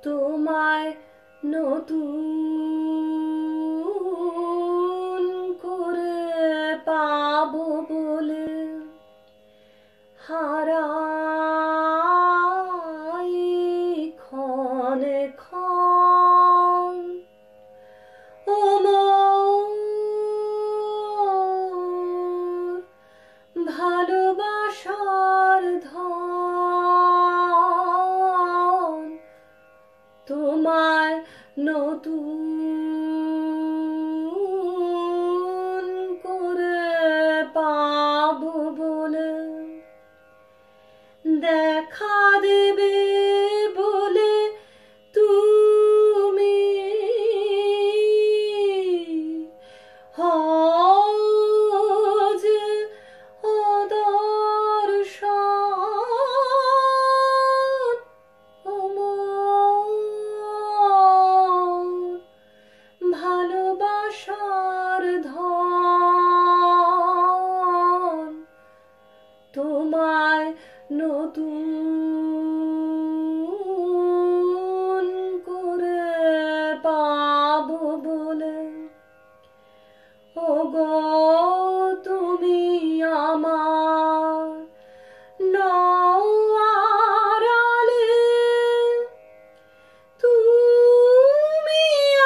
তোমায় নতুন করে পাবো বলে হারাই ক্ষণে ক্ষণ। ও মোর ভালোবাসার ধন, তোমায় নতুন করে পাবো বলে, দেখা দেবে বলে তুমি হও যে অদর্শন। ও মোর ভালোবাসার ধন, তোমায় নতুন করে পাবো বলে। ওগো তুমি আমার নও আড়ালে, তুমি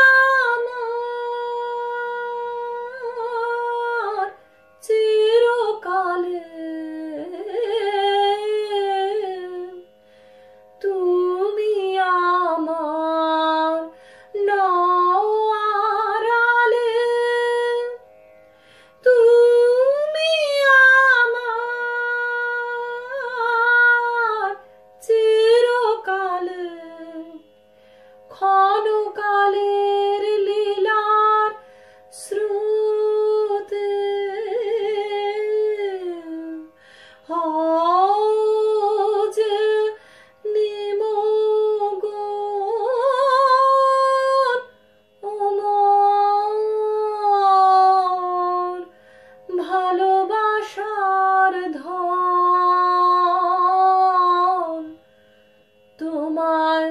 আমার চিরকালে, তুমি আমার নও আড়ালে, তুমি আমার চিরকালে। ক্ষণকালের লীলার স্রোতে হও যে নিমগ্ন। ও মোর ভালোবাসার ধন, তোমায়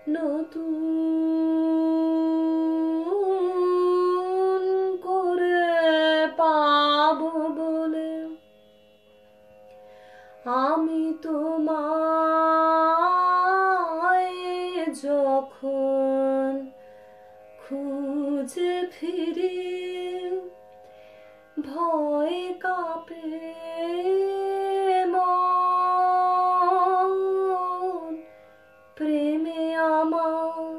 নতুন করে পাবো বলে। আমি তোমায় যখন খুঁজে ফিরি, ভয় কাঁপে মন, প্রেমে আমার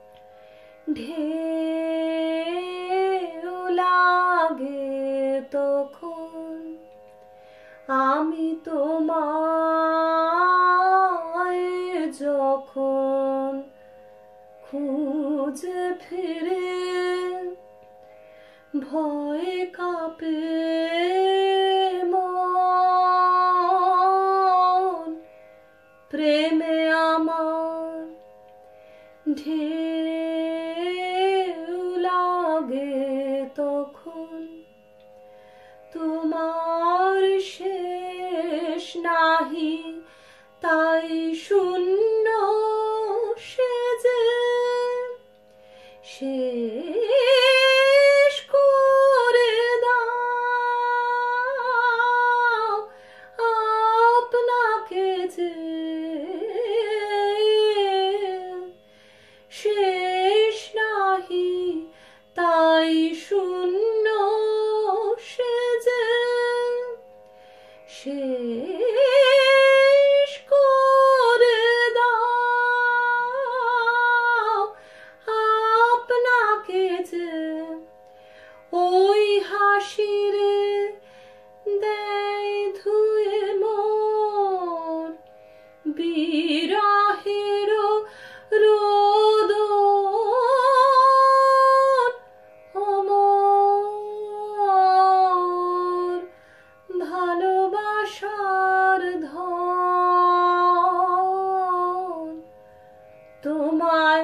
ঢেউ লাগে তখন। আমি তোমায় যখন খুঁজে ফিরি, ভয় কাঁপে মন, প্রেমে আমার ঢেউ লাগে তখন। তোমার শেষ নাহি তাই শূন্য সেজে, শেষ করে দাও আপনাকে যে, শেষ নাহি তাই শূন্য সেজে, শেষ করে দাও আপনাকে যে। ওই হাসিরে দেয় ধুয়ে মোর বিরহের রোদন। ও মোর ভালোবাসার ধন, তোমায়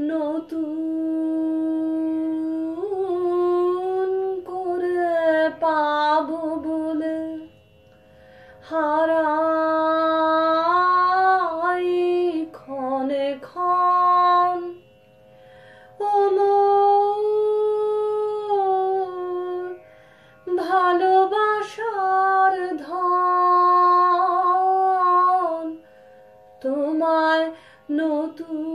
নতুন করে পাবো বলে হারাই ক্ষণে ক্ষণ। নতুন